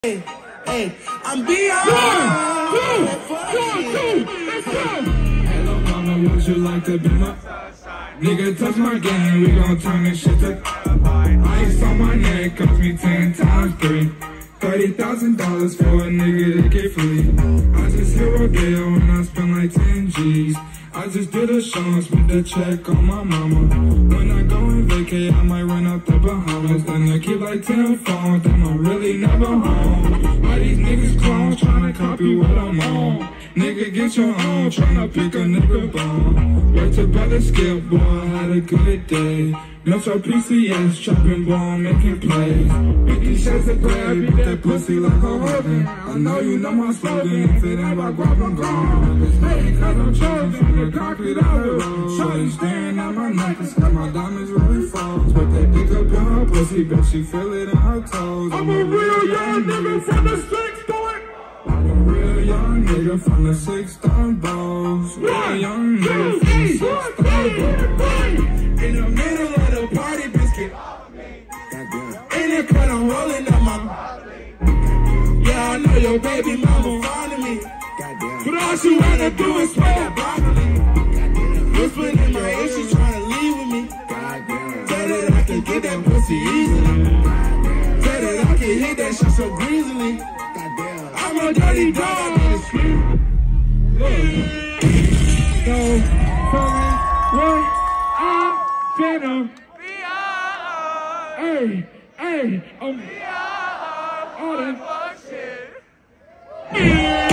Hey, I'm beyond. Hello, mama, would you like to be my nigga? Touch my game, we gon' turn this shit to ice on my neck, cost me 10 times 3. $30,000 for a nigga to get free. I just hit Rodeo and I spend like 10 G's. I just did a show and spent the check on my mama. When I go on vacay, I might run out the Bahamas. Then I keep like 10 phones, then I'm really never home. Why these niggas clones tryna copy what I'm on? Nigga, get your own, tryna pick a nigga bone. Wait till brother skip, boy, I had a good day. No so PCS, chopping bomb, making plays. 50 shades of gray, beat that pussy like a Hogan. I know you know my slogan, if it ain't about guap, I'm gone. It's me, cause I'm chosen from the concrete out the road. Shorty staring at my necklace, got my diamonds really falls. But they pick up in her pussy, bet she feel it in her toes. I'm a real young nigga from the 6th boy. I'm a real young nigga from the 6th stone balls. Real young nigga from the 6th stone balls. In the middle of the party, biscuit. In the cut, I'm rolling up my. Yeah, I know your baby mama fond of me. But all she wanna do is spray that broccoli. Whispering in my ear, she tryna leave with me. Tell that I can get that pussy easily. Tell that I can hit that shit so breezily. I'm a dirty dog in the street. So, tell me what I'm finna. Hey, I'm all that shit.